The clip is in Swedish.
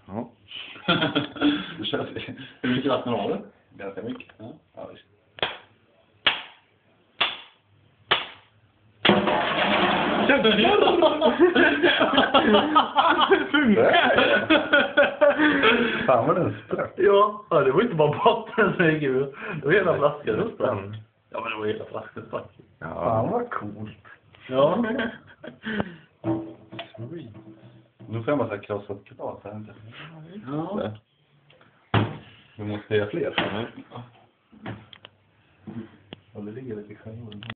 Ja. Då kör vi. Hur mycket vatten har du? Ganska mycket. Ja, visst. Fan vad den sprack. Ja, det var inte bara botten som gick ur. Det var hela flaskan som sprack. Ja, men det var hela flaskan sprack. Ja. Fan vad coolt. Ja. Sweet. Nu får jag bara krossa ett glas här inte. Ja. Vi måste göra fler. Ja, det ligger lite i själva.